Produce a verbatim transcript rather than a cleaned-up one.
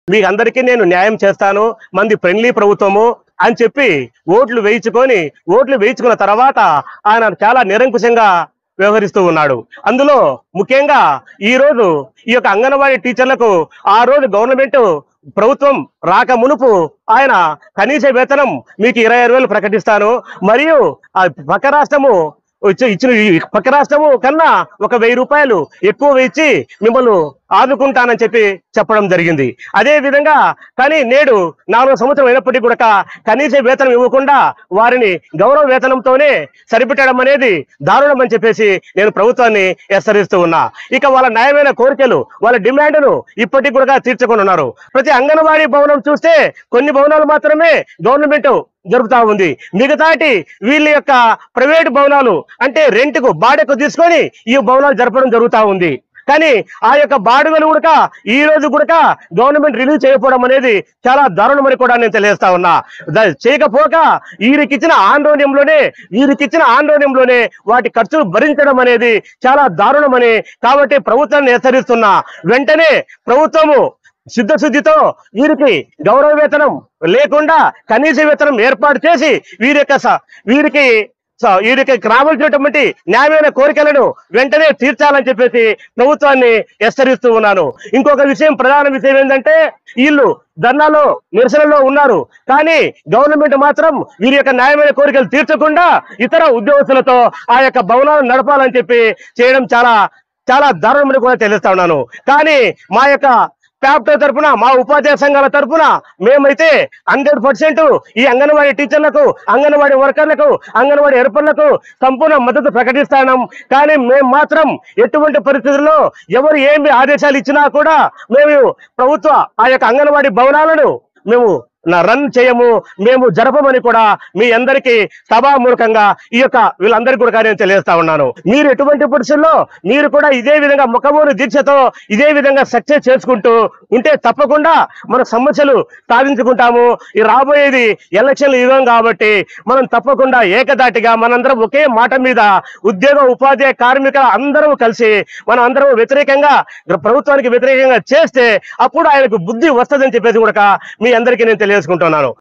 మీకు అందరికీ నేను న్యాయం చేస్తాను, మంది ఫ్రెండ్లీ ప్రభుత్వము అని చెప్పి ఓట్లు వేయించుకొని ఓట్లు వేయించుకున్న తర్వాత ఆయన చాలా నిరంకుశంగా వ్యవహరిస్తూ ఉన్నాడు. అందులో ముఖ్యంగా ఈ రోజు ఈ యొక్క అంగన్వాడీ టీచర్లకు ఆ రోజు గవర్నమెంట్ ప్రభుత్వం రాక మునుపు ఆయన కనీస వేతనం మీకు ఇరవై ఆరు వేలు ప్రకటిస్తాను, మరియు ఆ పక్క రాష్ట్రము ఇచ్చిన పక్క రాష్ట్రము కన్నా ఒక వెయ్యి రూపాయలు ఎక్కువ ఇచ్చి మిమ్మల్ని ఆదుకుంటానని చెప్పి చెప్పడం జరిగింది. అదే విధంగా కానీ నేడు నాలుగు సంవత్సరం అయినప్పటికీ కూడా కనీస వేతనం ఇవ్వకుండా వారిని గౌరవ వేతనంతోనే సరిపెట్టడం అనేది దారుణం అని చెప్పేసి నేను ప్రభుత్వాన్ని హెచ్చరిస్తూ ఉన్నా. ఇక వాళ్ళ న్యాయమైన కోరికలు వాళ్ళ డిమాండ్ను ఇప్పటికి కూడా తీర్చుకొని ఉన్నారు. ప్రతి అంగన్వాడీ భవనం చూస్తే కొన్ని భవనాలు మాత్రమే గవర్నమెంట్ జరుపుతా ఉంది, మిగతాటి వీళ్ళ యొక్క ప్రైవేట్ భవనాలు అంటే రెంట్కు బాడెకు తీసుకొని ఈ భవనాలు జరపడం జరుగుతూ ఉంది. కానీ ఆ యొక్క బాడుగలు కూడా ఈ రోజు కూడా గవర్నమెంట్ రిలీజ్ చేయకపోవడం అనేది చాలా దారుణమని కూడా నేను తెలియజేస్తా ఉన్నా. చేయకపోక వీరికిచ్చిన ఆందోళనలోనే వీరికిచ్చిన ఆందోళనలోనే వాటి ఖర్చులు భరించడం అనేది చాలా దారుణమని కాబట్టి ప్రభుత్వాన్ని హెచ్చరిస్తున్నా. వెంటనే ప్రభుత్వము సిద్ధశుద్ధితో వీరికి గౌరవ వేతనం లేకుండా కనీస వేతనం ఏర్పాటు చేసి వీరి యొక్క వీరికి వీరికి రావాల్సినటువంటి న్యాయమైన కోరికలను వెంటనే తీర్చాలని చెప్పేసి ప్రభుత్వాన్ని హెచ్చరిస్తూ ఉన్నాను. ఇంకొక విషయం, ప్రధాన విషయం ఏంటంటే వీళ్ళు ధర్నాలో నిరసనలో ఉన్నారు, కానీ గవర్నమెంట్ మాత్రం వీరి యొక్క న్యాయమైన కోరికలు తీర్చకుండా ఇతర ఉద్యోగస్తులతో ఆ యొక్క భవనాలను నడపాలని చెప్పి చేయడం చాలా చాలా దారుణమని కూడా తెలుస్తా ఉన్నాను. కానీ మా యొక్క ప్యాప్టో తరఫున మా ఉపాధ్యాయ సంఘాల తరఫున మేమైతే హండ్రెడ్ పర్సెంట్ ఈ అంగన్వాడీ టీచర్లకు, అంగన్వాడీ వర్కర్లకు, అంగన్వాడీ హెల్పర్లకు సంపూర్ణ మద్దతు ప్రకటిస్తాం. కానీ మేము మాత్రం ఎటువంటి పరిస్థితుల్లో ఎవరు ఏమి ఆదేశాలు ఇచ్చినా కూడా మేము ప్రభుత్వ ఆ యొక్క అంగన్వాడీ భవనాలను మేము రన్ చేయము, మేము జరపమని కూడా మీ అందరికీ సభామూలకంగా ఈ యొక్క వీళ్ళందరికీ కూడా నేను తెలియజేస్తా ఉన్నాను. మీరు ఎటువంటి పరిస్థితుల్లో మీరు కూడా ఇదే విధంగా ముఖమూరు దీక్షతో ఇదే విధంగా సక్సెస్ చేసుకుంటూ ఉంటే తప్పకుండా మన సమస్యలు సాధించుకుంటాము. ఈ రాబోయేది ఎలక్షన్ల యుగం కాబట్టి మనం తప్పకుండా ఏకదాటిగా మనందరం ఒకే మాట మీద ఉద్యోగ ఉపాధ్యాయ కార్మికుల అందరూ కలిసి మనం అందరం వ్యతిరేకంగా ప్రభుత్వానికి వ్యతిరేకంగా చేస్తే అప్పుడు ఆయనకు బుద్ధి వస్తుందని చెప్పేసి కూడా మీ అందరికీ నేను తెలియజేసుకుంటున్నాను.